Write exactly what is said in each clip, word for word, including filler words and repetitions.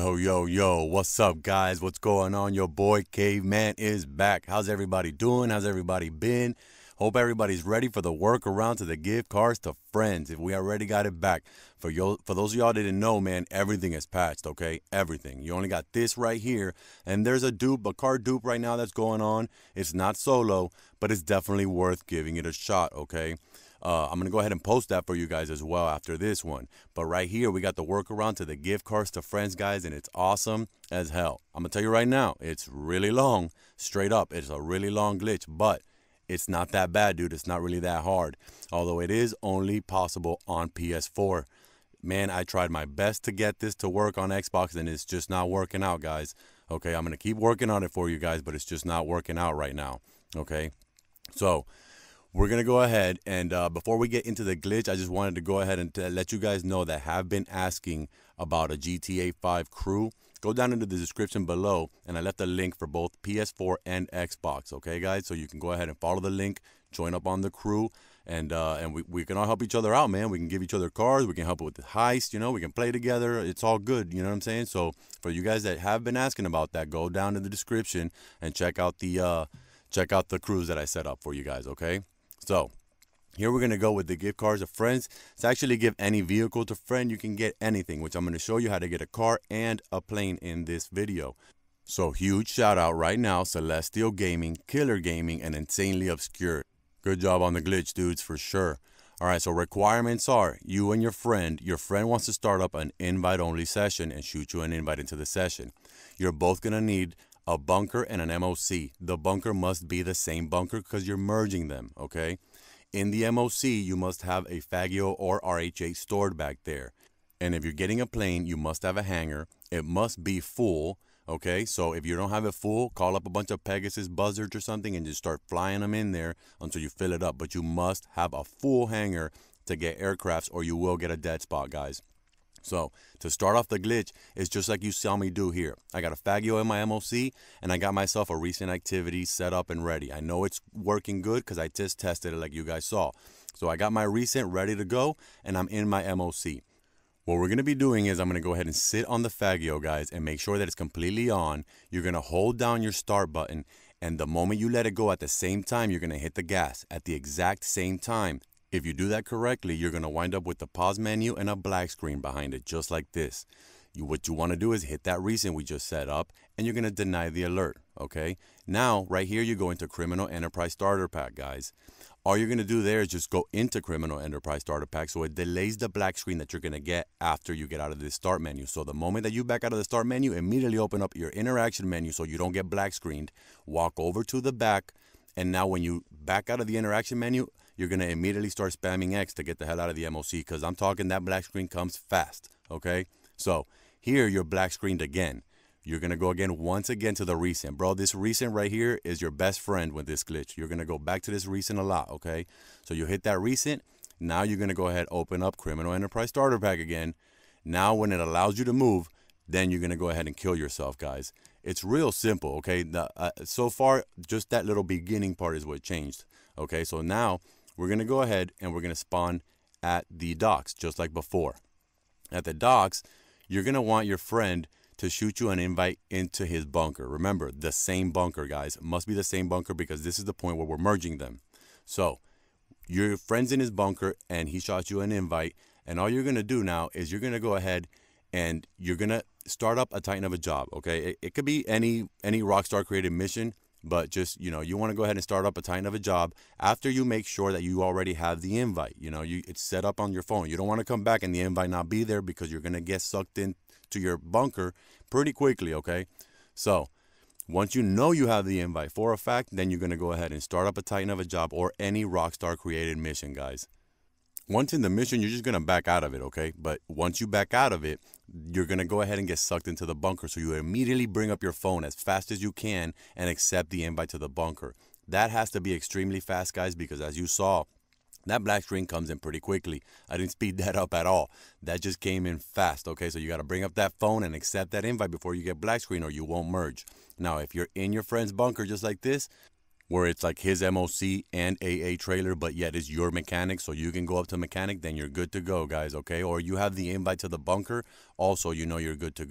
Yo, yo, yo, what's up, guys? What's going on? Your boy Caveman is back. How's everybody doing? How's everybody been? Hope everybody's ready for the workaround to the gift cards to friends. If we already got it back. For yo, for those of y'all that didn't know, man, everything is patched, okay? Everything. You only got this right here. And there's a dupe, a card dupe right now that's going on. It's not solo, but it's definitely worth giving it a shot, okay? Uh, I'm going to go ahead and post that for you guys as well after this one. But right here, we got the workaround to the gift cards to friends, guys, and it's awesome as hell. I'm going to tell you right now, it's really long. Straight up, it's a really long glitch, but it's not that bad, dude. It's not really that hard, although it is only possible on P S four. Man, I tried my best to get this to work on Xbox, and it's just not working out, guys. Okay, I'm going to keep working on it for you guys, but it's just not working out right now, okay? So we're going to go ahead, and uh, before we get into the glitch, I just wanted to go ahead and let you guys know that have been asking about a G T A five crew. Go down into the description below, and I left a link for both P S four and Xbox, okay, guys? So you can go ahead and follow the link, join up on the crew, and uh, and we, we can all help each other out, man. We can give each other cards. We can help with the heist, you know. We can play together. It's all good, you know what I'm saying? So for you guys that have been asking about that, go down in the description and check out the, uh, check out the crews that I set up for you guys, okay? So here we're going to go with the gift cards of friends. To actually give any vehicle to friend, you can get anything, which I'm going to show you how to get a car and a plane in this video. So huge shout out right now, Celestial Gaming, Killer Gaming, and Insanely Obscure. Good job on the glitch, dudes, for sure. All right, so requirements are you and your friend. Your friend wants to start up an invite-only session and shoot you an invite into the session. You're both going to need a bunker and an M O C. The bunker must be the same bunker because you're merging them, okay? In the M O C, you must have a Faggio or R H A stored back there. And if you're getting a plane, you must have a hangar. It must be full, okay? So if you don't have it full, call up a bunch of Pegasus buzzards or something and just start flying them in there until you fill it up. But you must have a full hangar to get aircrafts or you will get a dead spot, guys. So to start off the glitch, it's just like you saw me do here. I got a Faggio in my M O C, and I got myself a recent activity set up and ready. I know it's working good because I just tested it like you guys saw. So I got my recent ready to go, and I'm in my M O C. What we're going to be doing is I'm going to go ahead and sit on the Faggio, guys, and make sure that it's completely on. You're going to hold down your start button, and the moment you let it go at the same time, you're going to hit the gas at the exact same time. If you do that correctly, you're going to wind up with the pause menu and a black screen behind it, just like this. You, what you want to do is hit that recent we just set up, and you're going to deny the alert, okay? Now, right here, you go into Criminal Enterprise Starter Pack, guys. All you're going to do there is just go into Criminal Enterprise Starter Pack, so it delays the black screen that you're going to get after you get out of the start menu. So the moment that you back out of the start menu, immediately open up your interaction menu so you don't get black screened. Walk over to the back, and now when you back out of the interaction menu, you're going to immediately start spamming X to get the hell out of the M O C because I'm talking that black screen comes fast, okay? So here you're black screened again. You're going to go again once again to the recent. Bro, this recent right here is your best friend with this glitch. You're going to go back to this recent a lot, okay? So you hit that recent. Now you're going to go ahead open up Criminal Enterprise Starter Pack again. Now when it allows you to move, then you're going to go ahead and kill yourself, guys. It's real simple, okay? The, uh, so far, just that little beginning part is what changed, okay? So now we're going to go ahead and we're going to spawn at the docks, just like before. At the docks, you're going to want your friend to shoot you an invite into his bunker. Remember, the same bunker, guys. It must be the same bunker because this is the point where we're merging them. So your friend's in his bunker and he shot you an invite. And all you're going to do now is you're going to go ahead and you're going to start up a Titan of a job, okay? It, it could be any, any Rockstar created mission. But just, you know, you want to go ahead and start up a Titan of a job after you make sure that you already have the invite. You know, you it's set up on your phone. You don't want to come back and the invite not be there because you're going to get sucked into your bunker pretty quickly, okay? So once you know you have the invite for a fact, then you're going to go ahead and start up a Titan of a job or any Rockstar created mission, guys. Once in the mission, you're just going to back out of it, okay? But once you back out of it, you're going to go ahead and get sucked into the bunker. So you immediately bring up your phone as fast as you can and accept the invite to the bunker. That has to be extremely fast, guys, because as you saw, that black screen comes in pretty quickly. I didn't speed that up at all. That just came in fast, okay? So you got to bring up that phone and accept that invite before you get black screen or you won't merge. Now, if you're in your friend's bunker just like this, where it's like his M O C and A A trailer, but yet it's your mechanic, so you can go up to mechanic, then you're good to go, guys, okay? Or you have the invite to the bunker, also you know you're good to go,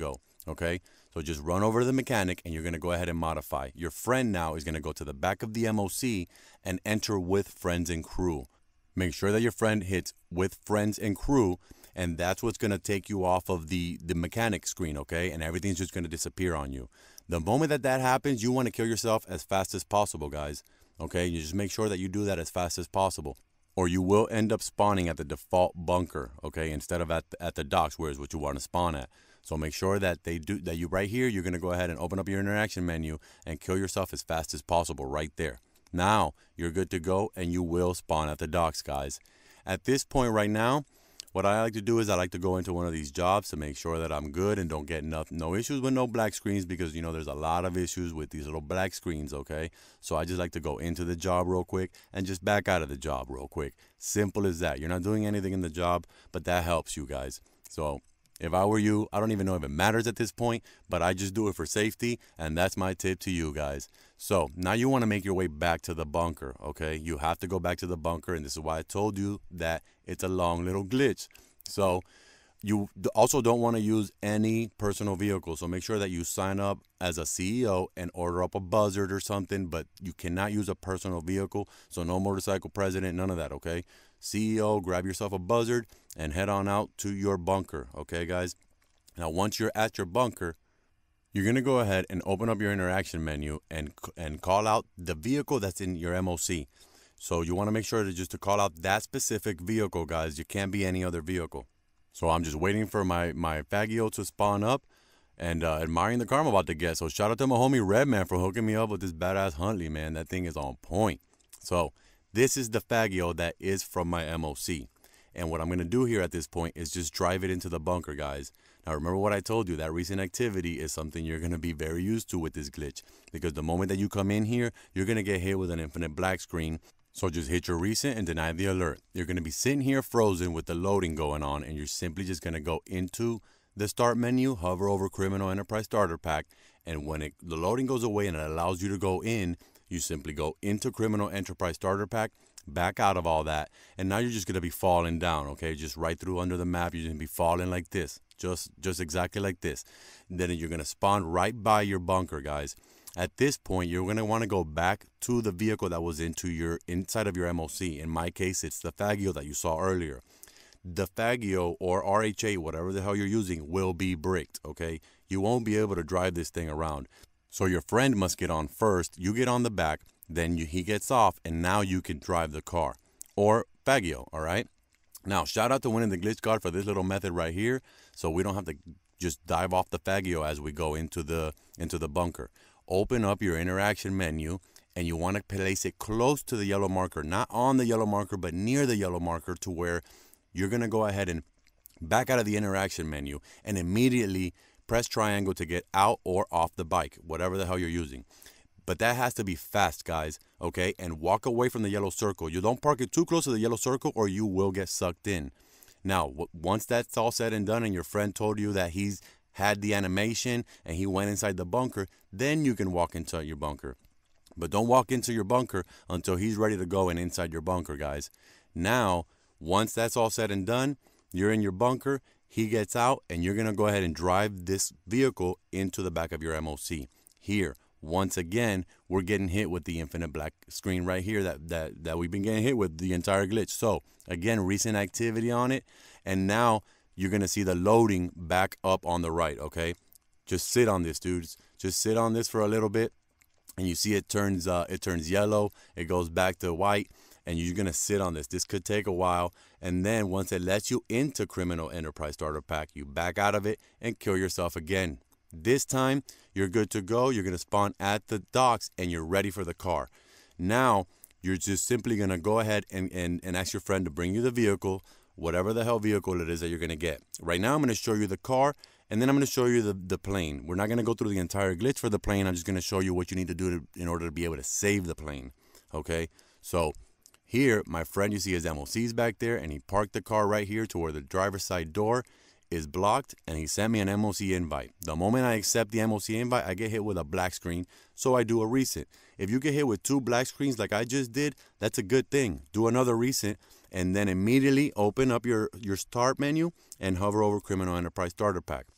okay? So just run over to the mechanic and you're going to go ahead and modify. Your friend now is going to go to the back of the M O C and enter with friends and crew. Make sure that your friend hits with friends and crew, and that's what's going to take you off of the, the mechanic screen, okay? And everything's just going to disappear on you. The moment that that happens, you want to kill yourself as fast as possible, guys, okay? You just make sure that you do that as fast as possible, or you will end up spawning at the default bunker, okay, instead of at, at the docks, where is what you want to spawn at. So make sure that they do that. You right here, you're going to go ahead and open up your interaction menu and kill yourself as fast as possible right there. Now you're good to go, and you will spawn at the docks, guys. At this point right now, what I like to do is I like to go into one of these jobs to make sure that I'm good and don't get no, no issues with no black screens, because, you know, there's a lot of issues with these little black screens, okay? So I just like to go into the job real quick and just back out of the job real quick. Simple as that. You're not doing anything in the job, but that helps you guys. So if I were you, I don't even know if it matters at this point, but I just do it for safety, and that's my tip to you guys. So now you want to make your way back to the bunker, okay? You have to go back to the bunker, and this is why I told you that it's a long little glitch. So you also don't want to use any personal vehicle, so make sure that you sign up as a C E O and order up a buzzard or something, but you cannot use a personal vehicle, so no motorcycle president, none of that, okay? C E O, grab yourself a buzzard and head on out to your bunker, okay, guys? Now, once you're at your bunker, you're going to go ahead and open up your interaction menu and and call out the vehicle that's in your M O C. So you want to make sure to just to call out that specific vehicle, guys. You can't be any other vehicle. So I'm just waiting for my, my Faggio to spawn up and uh, admiring the car I'm about to get. So shout out to my homie Redman for hooking me up with this badass Huntley, man. That thing is on point. So this is the Faggio that is from my M O C. And what I'm going to do here at this point is just drive it into the bunker, guys. Now, remember what I told you, that recent activity is something you're going to be very used to with this glitch, because the moment that you come in here, you're going to get hit with an infinite black screen. So just hit your recent and deny the alert. You're going to be sitting here frozen with the loading going on, and you're simply just going to go into the start menu, hover over Criminal Enterprise Starter Pack, and when it, the loading goes away and it allows you to go in, you simply go into Criminal Enterprise Starter Pack, back out of all that, and now you're just going to be falling down, okay? Just right through under the map, you're going to be falling like this, just just exactly like this. Then you're going to spawn right by your bunker, guys. At this point, you're going to want to go back to the vehicle that was into your inside of your M O C. In my case, it's the Faggio that you saw earlier. The Faggio or R H A, whatever the hell you're using, will be bricked, okay? You won't be able to drive this thing around. So your friend must get on first, you get on the back, then you, he gets off, and now you can drive the car. Or Faggio, all right? Now, shout out to winning the glitch card for this little method right here, so we don't have to just dive off the Faggio as we go into the into the bunker. Open up your interaction menu, and you want to place it close to the yellow marker, not on the yellow marker, but near the yellow marker, to where you're going to go ahead and back out of the interaction menu and immediately press triangle to get out or off the bike, whatever the hell you're using. But that has to be fast, guys, okay? And walk away from the yellow circle. You don't park it too close to the yellow circle, or you will get sucked in. Now, once that's all said and done and your friend told you that he's had the animation and he went inside the bunker, then you can walk into your bunker. But don't walk into your bunker until he's ready to go and inside your bunker, guys. Now, once that's all said and done, you're in your bunker, he gets out, and you're going to go ahead and drive this vehicle into the back of your M O C. Here, once again, we're getting hit with the infinite black screen right here that, that, that we've been getting hit with the entire glitch. So, again, recent activity on it, and now you're going to see the loading back up on the right, okay? Just sit on this, dudes. Just sit on this for a little bit, and you see it turns uh, it turns yellow. It goes back to white, and you're going to sit on this. This could take a while, and then once it lets you into Criminal Enterprise Starter Pack, you back out of it and kill yourself again. This time, you're good to go. You're going to spawn at the docks, and you're ready for the car. Now, you're just simply going to go ahead and, and, and ask your friend to bring you the vehicle, whatever the hell vehicle it is that you're going to get. Right now, I'm going to show you the car, and then I'm going to show you the, the plane. We're not going to go through the entire glitch for the plane. I'm just going to show you what you need to do to, in order to be able to save the plane, okay? So here, my friend, you see his M O C's back there, and he parked the car right here to where the driver's side door is blocked, and he sent me an M O C invite. The moment I accept the M O C invite, I get hit with a black screen, so I do a recent. If you get hit with two black screens like I just did, that's a good thing. Do another recent, and then immediately open up your, your start menu and hover over Criminal Enterprise Starter Pack.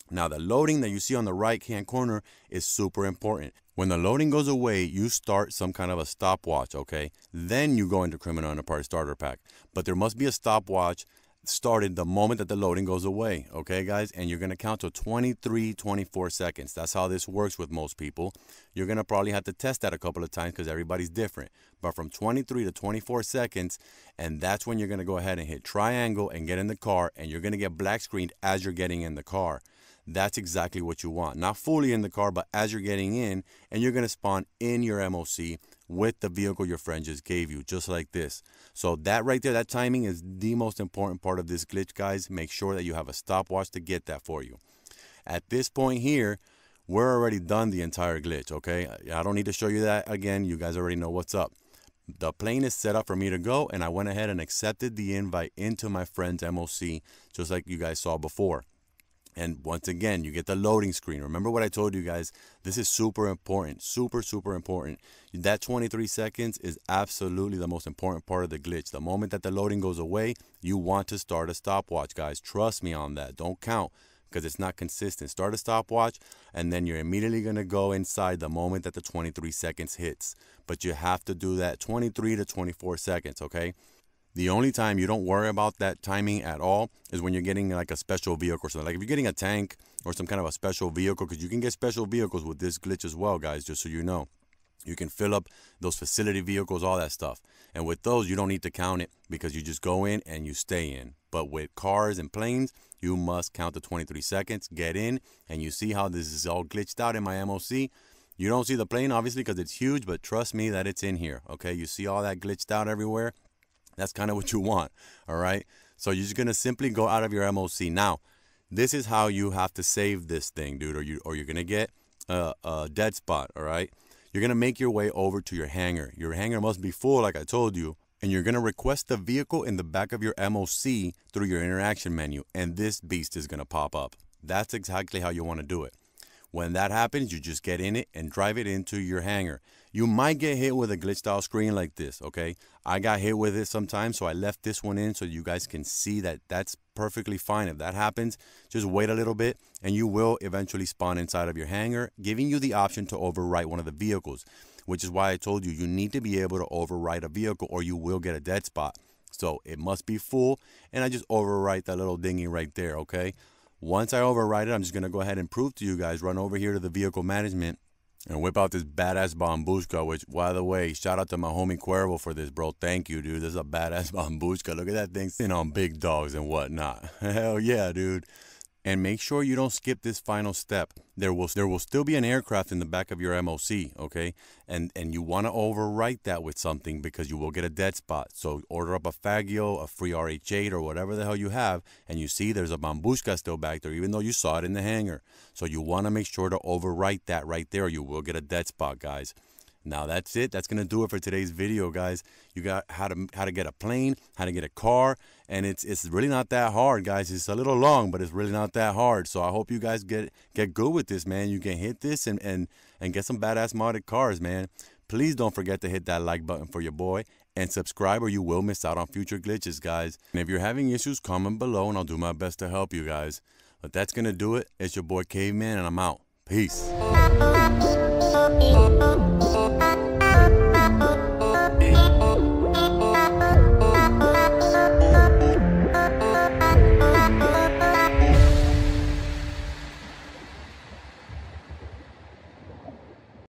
Now, the loading that you see on the right-hand corner is super important. When the loading goes away, you start some kind of a stopwatch, okay? Then you go into Criminal Enterprise Starter Pack. But there must be a stopwatch started the moment that the loading goes away, okay, guys? And you're going to count to twenty-three, twenty-four seconds. That's how this works with most people. You're going to probably have to test that a couple of times because everybody's different. But from twenty-three to twenty-four seconds, and that's when you're going to go ahead and hit triangle and get in the car, and you're going to get black screened as you're getting in the car. That's exactly what you want. Not fully in the car, but as you're getting in, and you're going to spawn in your M O C with the vehicle your friend just gave you, just like this. So that right there, that timing is the most important part of this glitch, guys. Make sure that you have a stopwatch to get that for you. At this point here, we're already done the entire glitch, okay? I don't need to show you that again. You guys already know what's up. The plane is set up for me to go, and I went ahead and accepted the invite into my friend's M O C, just like you guys saw before. And once again, you get the loading screen. Remember what I told you guys, this is super important, super, super important. That twenty-three seconds is absolutely the most important part of the glitch. The moment that the loading goes away, you want to start a stopwatch, guys. Trust me on that. Don't count because it's not consistent. Start a stopwatch, and then you're immediately going to go inside the moment that the twenty-three seconds hits. But you have to do that twenty-three to twenty-four seconds, okay? The only time you don't worry about that timing at all is when you're getting like a special vehicle or something. Like if you're getting a tank or some kind of a special vehicle, because you can get special vehicles with this glitch as well, guys, just so you know. You can fill up those facility vehicles, all that stuff. And with those, you don't need to count it because you just go in and you stay in. But with cars and planes, you must count the twenty-three seconds, get in, and you see how this is all glitched out in my M O C. You don't see the plane, obviously, because it's huge, but trust me that it's in here, okay? You see all that glitched out everywhere? That's kind of what you want, all right? So you're just going to simply go out of your M O C. Now, this is how you have to save this thing, dude, or, you, or you're going to get a, a dead spot, all right? You're going to make your way over to your hangar. Your hangar must be full, like I told you, and you're going to request the vehicle in the back of your M O C through your interaction menu, and this beast is going to pop up. That's exactly how you want to do it. When that happens, you just get in it and drive it into your hangar. You might get hit with a glitched out screen like this, okay? I got hit with it sometimes, so I left this one in so you guys can see that that's perfectly fine. If that happens, just wait a little bit and you will eventually spawn inside of your hangar, giving you the option to overwrite one of the vehicles, which is why I told you you need to be able to overwrite a vehicle or you will get a dead spot. So it must be full, and I just overwrite that little dinghy right there, okay? Once I override it, I'm just going to go ahead and prove to you guys, run over here to the vehicle management and whip out this badass Bombushka, which, by the way, shout out to my homie Cuervo for this, bro. Thank you, dude. This is a badass Bombushka. Look at that thing sitting on big dogs and whatnot. Hell yeah, dude. And make sure you don't skip this final step. There will there will still be an aircraft in the back of your M O C, okay? And and you want to overwrite that with something because you will get a dead spot. So order up a Faggio, a free R H eight, or whatever the hell you have, and you see there's a Bombushka still back there, even though you saw it in the hangar. So you want to make sure to overwrite that right there, or you will get a dead spot, guys. Now that's it. That's gonna do it for today's video, guys. You got how to how to get a plane, how to get a car, and it's it's really not that hard, guys. It's a little long, but it's really not that hard. So I hope you guys get get good with this, man. You can hit this and and and get some badass modded cars, man. Please don't forget to hit that like button for your boy and subscribe, or you will miss out on future glitches, guys. And if you're having issues, comment below, and I'll do my best to help you guys. But that's gonna do it. It's your boy Caveman, and I'm out. Peace.